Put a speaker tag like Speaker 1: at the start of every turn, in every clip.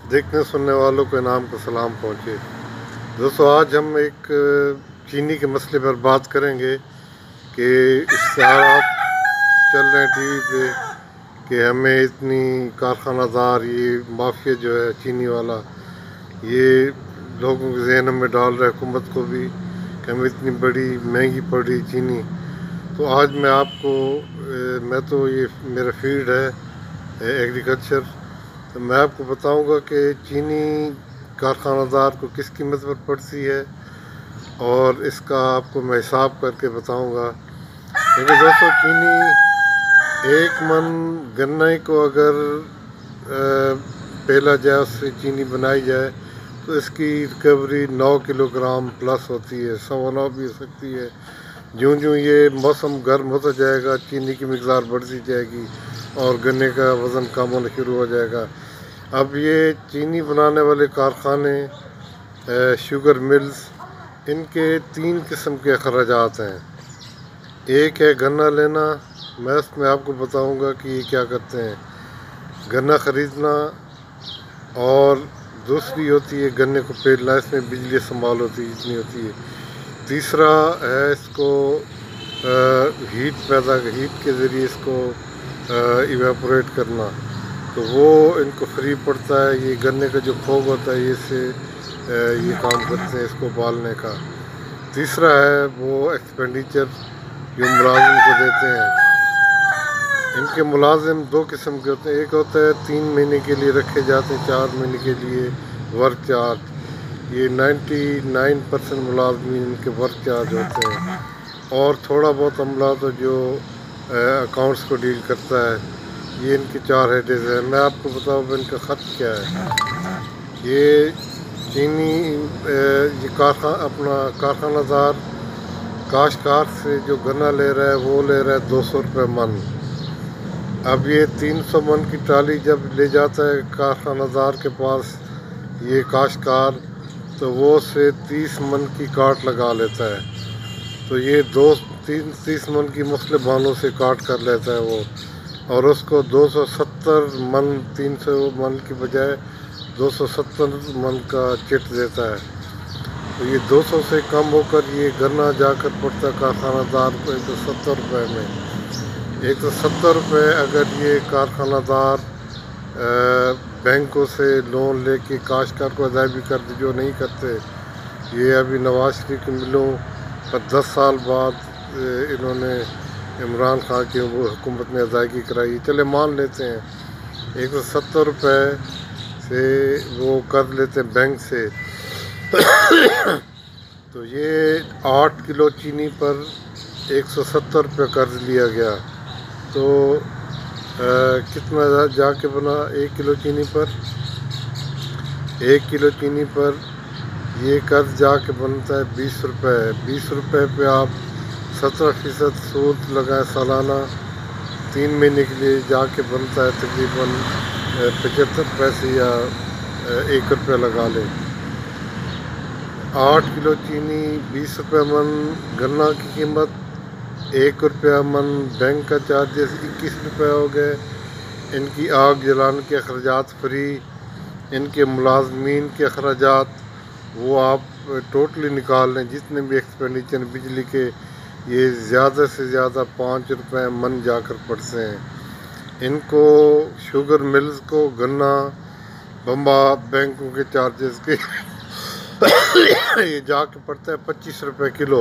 Speaker 1: देखने सुनने वालों को इनाम का सलाम पहुँचे। दोस्तों, आज हम एक चीनी के मसले पर बात करेंगे कि इश्तिहारात चल रहे हैं टीवी पे कि हमें इतनी कारखानादार ये माफिया जो है चीनी वाला, ये लोगों के जहन में डाल रहा है, हुकूमत को भी, कि हमें इतनी बड़ी महंगी पड़ रही चीनी। तो आज मैं आपको मैं तो ये मेरा फील्ड है एग्रीकल्चर, तो मैं आपको बताऊंगा कि चीनी कारखानादार को किस कीमत पर पड़ती है और इसका आपको मैं हिसाब करके बताऊंगा। क्योंकि दोस्तों, चीनी एक मन गन्ने को अगर पेला जाए, उससे चीनी बनाई जाए, तो इसकी रिकवरी 9 किलोग्राम प्लस होती है, 9.25 भी हो सकती है। ज्यों ज्यों ये मौसम गर्म होता जाएगा, चीनी की मिकदार बढ़ती जाएगी और गन्ने का वज़न कम होना शुरू हो जाएगा। अब ये चीनी बनाने वाले कारखाने, शुगर मिल्स, इनके 3 किस्म के अखराजात हैं। एक है गन्ना लेना, मैं उसमें आपको बताऊंगा कि ये क्या करते हैं, गन्ना ख़रीदना, और दूसरी होती है गन्ने को पेलना, इसमें बिजली इस्तेमाल होती है जितनी होती है। तीसरा है इसको हीट के ज़रिए इसको इवेपोरेट करना, तो वो इनको फ्री पड़ता है। ये गन्ने का जो फोग होता है, ये से ये काम करते हैं इसको बालने का। तीसरा है वो एक्सपेंडिचर जो मुलाजिम को देते हैं। इनके मुलाजिम 2 किस्म के होते हैं। एक होता है 3 महीने के लिए रखे जाते हैं, 4 महीने के लिए वर्क चार्ज। ये 99% मुलाजमीन इनके वर्क चार्ज होते हैं, और थोड़ा बहुत अमला तो जो अकाउंट्स को डील करता है, ये इनके 4 हेडेज हैं। मैं आपको बताऊँ इनका ख़त क्या है। ये चीनी ये कारखानादार काश्तकार से जो गन्ना ले रहा है, वो ले रहा है 200 रुपये मन। अब ये 300 मन की ट्राली जब ले जाता है कारखानादार के पास ये काश्तकार, तो वो से 30 मन की काट लगा लेता है। तो ये 30 मन की मुख्तलिफ बानों से काट कर लेता है वो, और उसको 270 मन, 300 मन की बजाय 270 मन का चिट देता है। तो ये 200 से कम होकर ये गन्ना जाकर पड़ता है कारखानादार को 170 रुपये में। 170 रुपये अगर ये कारखानादार बैंकों से लोन लेके काश्तकार को अदायगी कर दे, जो नहीं करते। ये अभी नवाज शरीफ की मिलों पर 10 साल बाद इन्होंने इमरान खान की हुकूमत ने अदायगी कराई। चले मान लेते हैं 170 रुपये से वो कर लेते हैं बैंक से तो ये 8 किलो चीनी पर 170 रुपये कर्ज लिया गया, तो कितना जाके बना 1 किलो चीनी पर? 1 किलो चीनी पर ये कर्ज जाके बनता है 20 रुपये। 20 रुपये पे आप 17% सूद लगाएं सालाना, 3 महीने के लिए जाके बनता है तकरीबन 75 पैसे या 1 रुपया लगा लें। 8 किलो चीनी, 20 रुपये मन गन्ना की कीमत, 1 रुपया मन बैंक का चार्जेस, 21 रुपये हो गए। इनकी आग जलाने के अखराजात फ्री, इनके मुलाजमीन के अखराजात वो आप टोटली निकाल लें, जितने भी एक्सपेंडिचर बिजली के, ये ज़्यादा से ज़्यादा 5 रुपये मन जाकर पड़ते हैं। इनको शुगर मिल्स को गन्ना बम्बा बैंकों के चार्जेस के ये जाके पड़ता है 25 रुपये किलो।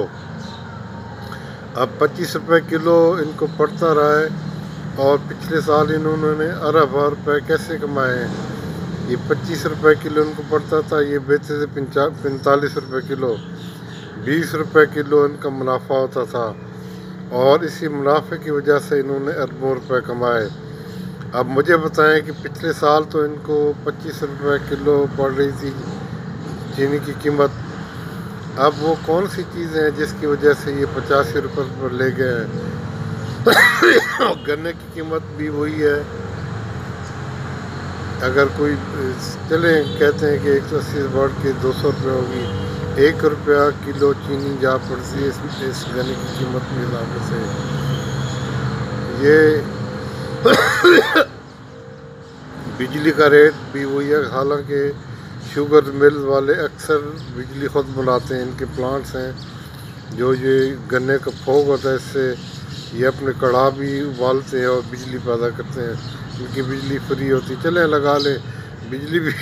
Speaker 1: अब 25 रुपये किलो इनको पड़ता रहा है, और पिछले साल इन्होंने अरब रुपये कैसे कमाए हैं। ये 25 रुपये किलो इनको पड़ता था, ये बेचते थे 45 रुपये किलो। 20 रुपये किलो इनका मुनाफा होता था, और इसी मुनाफे की वजह से इन्होंने अरबों रुपये कमाए। अब मुझे बताएं कि पिछले साल तो इनको 25 रुपये किलो पड़ रही थी चीनी की कीमत। अब वो कौन सी चीज़ें हैं जिसकी वजह से ये 85 रुपये पर ले गए हैं गन्ने की कीमत भी वही है। अगर कोई चले कहते हैं कि 180 बढ़ के 200 रुपये होगी, 1 रुपया किलो चीनी जा पड़ती है इस गन्ने की कीमत के हिसाब से। ये بجلی کا ریٹ بھی وہی ہے، حالانکہ شوگر مل والے اکثر بجلی خود بناتے ہیں، ان کے پلانٹس ہیں جو یہ گنے کا پھوگ ہوتا ہے، اس سے یہ اپنے کڑھا بھی ابالتے ہیں اور بجلی پیدا کرتے ہیں، ان کی بجلی فری ہوتی، چلیں لگا لیں، بجلی بھی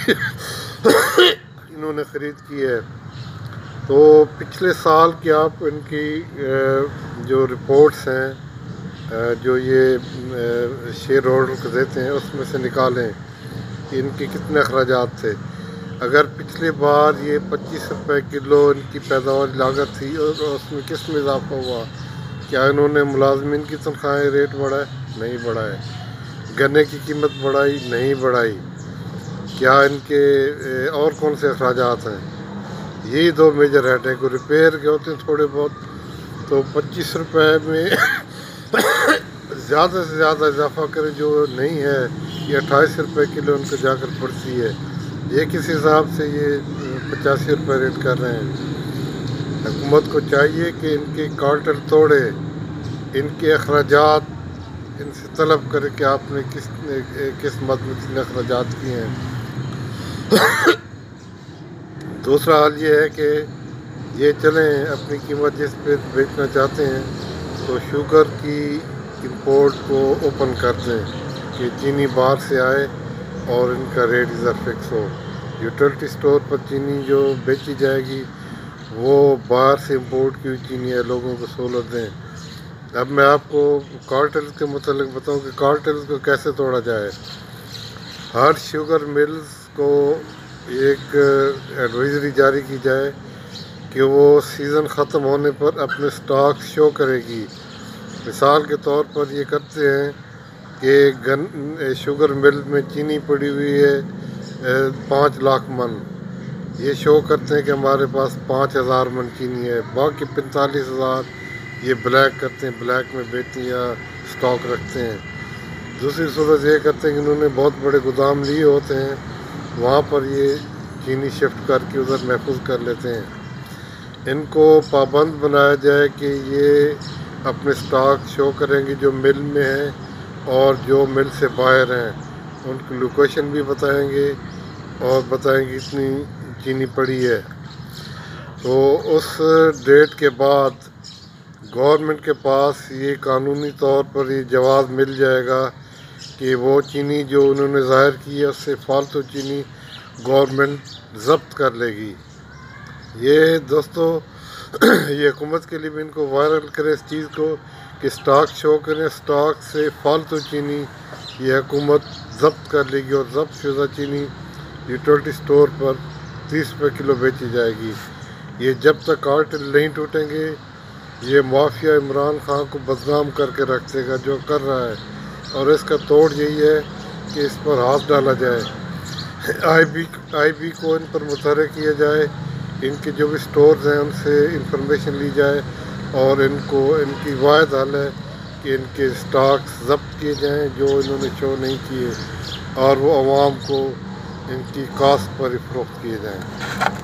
Speaker 1: انہوں نے خرید کی ہے۔ تو پچھلے سال کی آپ ان کی جو رپورٹس ہیں جو یہ شیئر ہولڈر کو دیتے ہیں اس میں سے نکالیں کہ ان کے کتنے اخراجات تھے۔ اگر پچھلے بار یہ 25 روپے کلو ان کی پیداوار لاگت تھی اور اس میں کس میں اضافہ ہوا؟ کیا انہوں نے ملازمین کی تنخواہیں ریٹ بڑھائے؟ نہیں بڑھائے۔ گنے کی قیمت بڑھائی؟ نہیں بڑھائی۔ کیا ان کے اور کون سے اخراجات ہیں؟ یہی دو میجر ہیڈ ہیں۔ کوئی ریپیئر کے ہوتے ہیں تھوڑے بہت، تو 25 روپے میں زیادہ سے زیادہ اضافہ کریں جو نہیں ہے، یہ 28 روپے کلو ان کو جا کر پڑتی ہے۔ یہ کس حساب سے یہ 85 روپے ریٹ کر رہے ہیں؟ حکومت کو چاہیے کہ ان کے کارٹل توڑے، ان کے اخراجات ان سے طلب کرے کہ آپ نے کس مد میں کتنے اخراجات کیے ہیں۔ دوسرا حال یہ ہے کہ یہ چلیں اپنی قیمت جس پہ بیچنا چاہتے ہیں تو شوگر کی امپورٹ کو اوپن کر دیں کہ چینی باہر سے آئے اور ان کا ریٹ ادھر فکس ہو۔ یوٹیلٹی سٹور پر چینی جو بیچی جائے گی وہ باہر سے امپورٹ کی ہوئی چینی ہے، لوگوں کو سہولت دیں۔ اب میں آپ کو کارٹلز کے متعلق بتاؤں کہ کارٹلز کو کیسے توڑا جائے۔ ہر شوگر ملز کو ایک ایڈوائزری جاری کی جائے کہ وہ سیزن ختم ہونے پر اپنے سٹاک شو کرے گی۔ مثال کے طور پر یہ کرتے ہیں کہ شوگر مل میں چینی پڑی ہوئی ہے 5 لاکھ من، یہ شو کرتے ہیں کہ ہمارے پاس 5000 من چینی ہے، باقی 45,000 یہ بلیک کرتے ہیں، بلیک میں بیچتے ہیں یا سٹاک رکھتے ہیں۔ دوسری صورت یہ کرتے ہیں کہ انہوں نے بہت بڑے گودام لیے ہوتے ہیں، وہاں پر یہ چینی شفٹ کر کے ادھر محفوظ کر لیتے ہیں۔ ان کو پابند بنایا جائے کہ یہ اپنے سٹاک شو کریں گے جو مل میں ہیں اور جو مل سے باہر ہیں، ان کی لوکیشن بھی بتائیں گے اور بتائیں گے اتنی چینی پڑی ہے۔ تو اس ڈیٹ کے بعد گورنمنٹ کے پاس یہ قانونی طور پر یہ جواز مل جائے گا کہ وہ چینی جو انہوں نے ظاہر کی ہے اس سے فالتو چینی گورنمنٹ ضبط کر لے گی۔ یہ دوستو یہ حکومت کے لیے بھی ان کو وائرل کرے اس چیز کو کہ سٹاک شو کریں، سٹاک سے فالتو چینی یہ حکومت ضبط کر لے گی اور ضبط شدہ چینی یوٹیلٹی سٹور پر 30 روپے کلو بیچی جائے گی۔ یہ جب تک کارٹل نہیں ٹوٹیں گے یہ مافیا عمران خان کو بدنام کر کے رکھ دے گا جو کر رہا ہے، اور اس کا توڑ یہی ہے کہ اس پر ہاتھ ڈالا جائے، آئی بی کو ان پر متحرک کیا جائے، ان کے جو بھی سٹورز ہیں ان سے انفارمیشن لی جائے اور ان کی واحد حل ہے کہ ان کے سٹاکس ضبط کیے جائیں جو انہوں نے شو نہیں کیے، اور وہ عوام کو ان کی کاسٹ پر ہی فروخت کیے جائیں۔